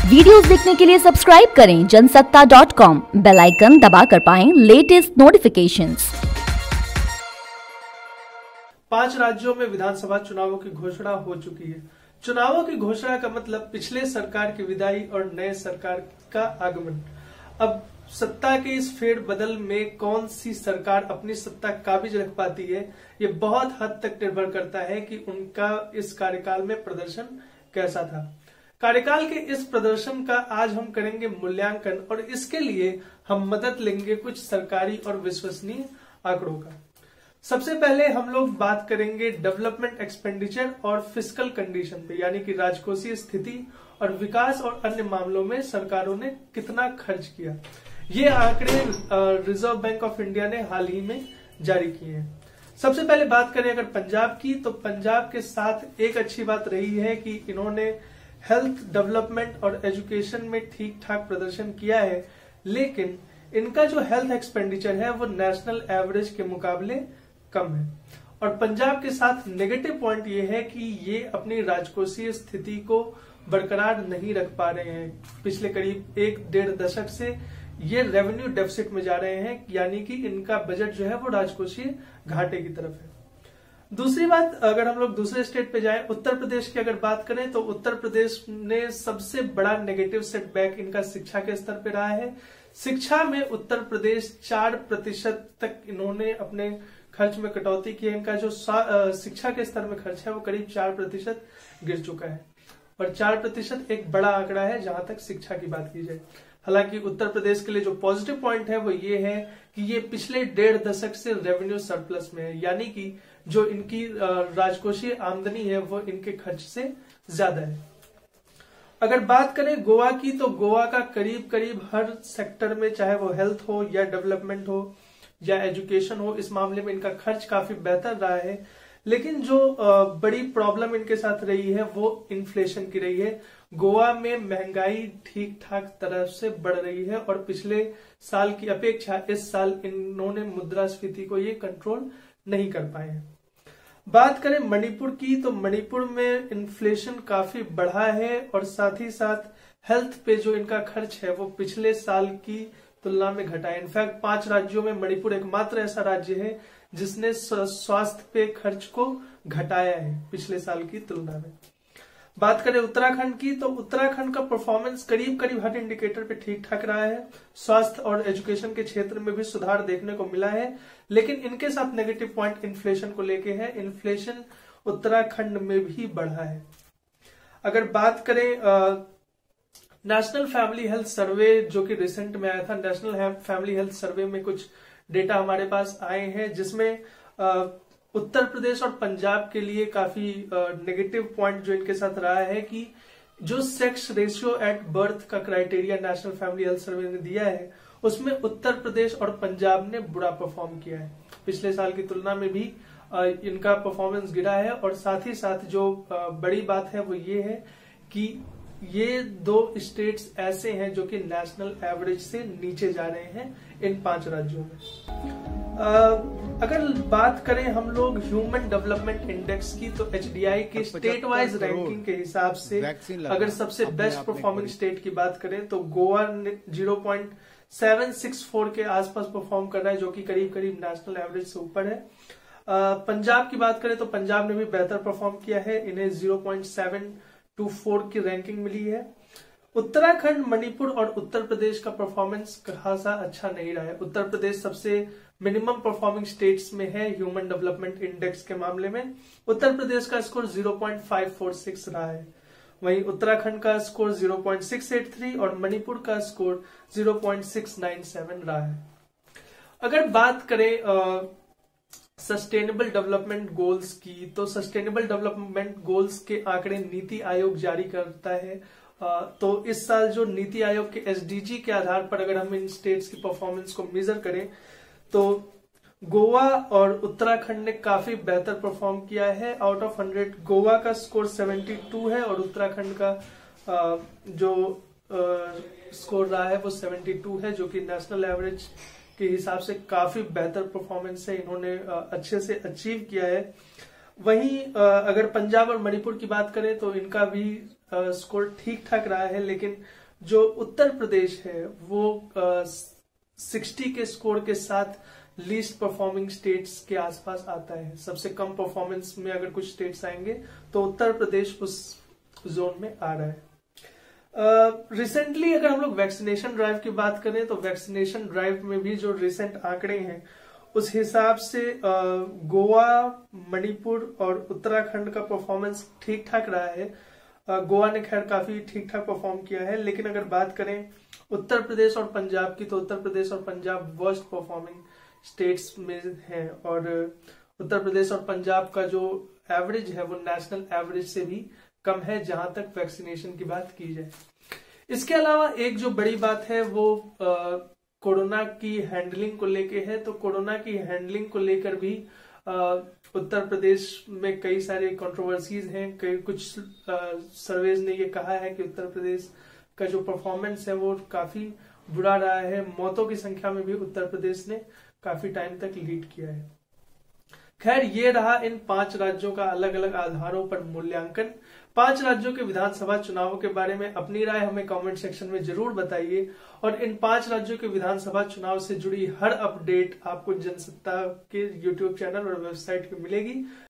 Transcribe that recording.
Videos देखने के लिए सब्सक्राइब करें जनसत्ता.com, बेल आइकन दबाकर पाएं लेटेस्ट नोटिफिकेशंस। 5 राज्यों में विधानसभा चुनावों की घोषणा हो चुकी है। चुनावों की घोषणा का मतलब पिछले सरकार की विदाई और नए सरकार का आगमन। अब सत्ता के इस फेरबदल में कौन सी सरकार अपनी सत्ता काबिज रख पाती है, ये बहुत हद तक निर्भर करता है कि उनका इस कार्यकाल में प्रदर्शन कैसा था। कार्यकाल के इस प्रदर्शन का आज हम करेंगे मूल्यांकन और इसके लिए हम मदद लेंगे कुछ सरकारी और विश्वसनीय आंकड़ों का। सबसे पहले हम लोग बात करेंगे डेवलपमेंट एक्सपेंडिचर और फिस्कल कंडीशन पे, यानी कि राजकोषीय स्थिति और विकास और अन्य मामलों में सरकारों ने कितना खर्च किया। ये आंकड़े रिजर्व बैंक ऑफ इंडिया ने हाल ही में जारी किए हैं। सबसे पहले बात करें अगर पंजाब की, तो पंजाब के साथ एक अच्छी बात रही है कि इन्होंने हेल्थ, डेवलपमेंट और एजुकेशन में ठीक ठाक प्रदर्शन किया है, लेकिन इनका जो हेल्थ एक्सपेंडिचर है वो नेशनल एवरेज के मुकाबले कम है। और पंजाब के साथ नेगेटिव पॉइंट ये है कि ये अपनी राजकोषीय स्थिति को बरकरार नहीं रख पा रहे हैं। पिछले करीब 1-1.5 दशक से ये रेवेन्यू डेफिसिट में जा रहे हैं, यानी कि इनका बजट जो है वो राजकोषीय घाटे की तरफ है। दूसरी बात, अगर हम लोग दूसरे स्टेट पे जाएं, उत्तर प्रदेश की अगर बात करें तो उत्तर प्रदेश ने सबसे बड़ा नेगेटिव सेटबैक इनका शिक्षा के स्तर पे रहा है। शिक्षा में उत्तर प्रदेश 4% तक इन्होंने अपने खर्च में कटौती की है। इनका जो शिक्षा के स्तर में खर्च है वो करीब 4% गिर चुका है, और 4% एक बड़ा आंकड़ा है जहां तक शिक्षा की बात की जाए। हालांकि उत्तर प्रदेश के लिए जो पॉजिटिव पॉइंट है वो ये है कि ये पिछले 1.5 दशक से रेवेन्यू सरप्लस में है, यानी कि जो इनकी राजकोषीय आमदनी है वो इनके खर्च से ज्यादा है। अगर बात करें गोवा की, तो गोवा का करीब करीब हर सेक्टर में, चाहे वो हेल्थ हो या डेवलपमेंट हो या एजुकेशन हो, इस मामले में इनका खर्च काफी बेहतर रहा है। लेकिन जो बड़ी प्रॉब्लम इनके साथ रही है वो इन्फ्लेशन की रही है। गोवा में महंगाई ठीक ठाक तरह से बढ़ रही है और पिछले साल की अपेक्षा इस साल इन्होंने मुद्रास्फीति को ये कंट्रोल नहीं कर पाए हैं। बात करें मणिपुर की, तो मणिपुर में इन्फ्लेशन काफी बढ़ा है और साथ ही साथ हेल्थ पे जो इनका खर्च है वो पिछले साल की तुलना में घटा है। इनफैक्ट 5 राज्यों में मणिपुर एकमात्र ऐसा राज्य है जिसने स्वास्थ्य पे खर्च को घटाया है पिछले साल की तुलना में। बात करें उत्तराखंड की, तो उत्तराखंड का परफॉर्मेंस करीब करीब हर इंडिकेटर पे ठीक ठाक रहा है। स्वास्थ्य और एजुकेशन के क्षेत्र में भी सुधार देखने को मिला है, लेकिन इनके साथ नेगेटिव पॉइंट इन्फ्लेशन को लेके है। इन्फ्लेशन उत्तराखंड में भी बढ़ा है। अगर बात करें नेशनल फैमिली हेल्थ सर्वे जो कि रिसेंट में आया था, नेशनल फैमिली हेल्थ सर्वे में कुछ डेटा हमारे पास आए हैं जिसमें उत्तर प्रदेश और पंजाब के लिए काफी नेगेटिव पॉइंट जो इनके साथ रहा है कि जो सेक्स रेशियो एट बर्थ का criteria national family health survey ने दिया है उसमें उत्तर प्रदेश और पंजाब ने बुरा परफॉर्म किया है। पिछले साल की तुलना में भी इनका परफॉर्मेंस गिरा है। और साथ ही साथ जो बड़ी बात है वो ये है कि ये 2 स्टेट्स ऐसे हैं जो कि नेशनल एवरेज से नीचे जा रहे हैं इन 5 राज्यों में। अगर बात करें हम लोग ह्यूमन डेवलपमेंट इंडेक्स की, तो HDI के स्टेट वाइज रैंकिंग के हिसाब से अगर सबसे बेस्ट परफॉर्मिंग स्टेट की बात करें तो गोवा 0.764 के आसपास परफॉर्म कर रहा है, जो कि करीब करीब नेशनल एवरेज से ऊपर है। पंजाब की बात करें तो पंजाब ने भी बेहतर परफॉर्म किया है, इन्हें 0.724 की रैंकिंग मिली है। उत्तराखंड, मणिपुर और उत्तर प्रदेश का परफॉर्मेंस खासा अच्छा नहीं रहा है। उत्तर प्रदेश सबसे मिनिमम परफॉर्मिंग स्टेट्स में है ह्यूमन डेवलपमेंट इंडेक्स के मामले में। उत्तर प्रदेश का स्कोर 0.546 रहा है, वहीं उत्तराखंड का स्कोर 0.683 और मणिपुर का स्कोर 0.697 रहा है। अगर बात करें सस्टेनेबल डेवलपमेंट गोल्स की, तो सस्टेनेबल डेवलपमेंट गोल्स के आंकड़े नीति आयोग जारी करता है। तो इस साल जो नीति आयोग के SDG के आधार पर अगर हम इन स्टेट्स की परफॉर्मेंस को मेजर करें तो गोवा और उत्तराखंड ने काफी बेहतर परफॉर्म किया है। आउट ऑफ 100 गोवा का स्कोर 72 है और उत्तराखंड का जो स्कोर रहा है वो 72 है, जो कि नेशनल एवरेज के हिसाब से काफी बेहतर परफॉर्मेंस है, इन्होंने अच्छे से अचीव किया है। वहीं अगर पंजाब और मणिपुर की बात करें तो इनका भी स्कोर ठीक ठाक रहा है, लेकिन जो उत्तर प्रदेश है वो 60 के स्कोर के साथ लीस्ट परफॉर्मिंग स्टेट्स के आसपास आता है। सबसे कम परफॉर्मेंस में अगर कुछ स्टेट्स आएंगे तो उत्तर प्रदेश उस जोन में आ रहा है। रिसेंटली अगर हम लोग वैक्सीनेशन ड्राइव की बात करें तो वैक्सीनेशन ड्राइव में भी जो रिसेंट आंकड़े हैं उस हिसाब से गोवा, मणिपुर और उत्तराखंड का परफॉर्मेंस ठीक ठाक रहा है। गोवा ने खैर काफी ठीक ठाक परफॉर्म किया है, लेकिन अगर बात करें उत्तर प्रदेश और पंजाब की तो उत्तर प्रदेश और पंजाब वर्स्ट परफॉर्मिंग स्टेट्स में है, और उत्तर प्रदेश और पंजाब का जो एवरेज है वो नेशनल एवरेज से भी कम है जहां तक वैक्सीनेशन की बात की जाए। इसके अलावा एक जो बड़ी बात है वो कोरोना की हैंडलिंग को लेके है। तो कोरोना की हैंडलिंग को लेकर भी उत्तर प्रदेश में कई सारे कंट्रोवर्सीज हैं। कुछ सर्वेज ने ये कहा है कि उत्तर प्रदेश का जो परफॉर्मेंस है वो काफी बुरा रहा है। मौतों की संख्या में भी उत्तर प्रदेश ने काफी टाइम तक लीड किया है। खैर, ये रहा इन 5 राज्यों का अलग अलग आधारों पर मूल्यांकन। 5 राज्यों के विधानसभा चुनावों के बारे में अपनी राय हमें कमेंट सेक्शन में जरूर बताइए, और इन 5 राज्यों के विधानसभा चुनाव से जुड़ी हर अपडेट आपको जनसत्ता के यूट्यूब चैनल और वेबसाइट पे मिलेगी।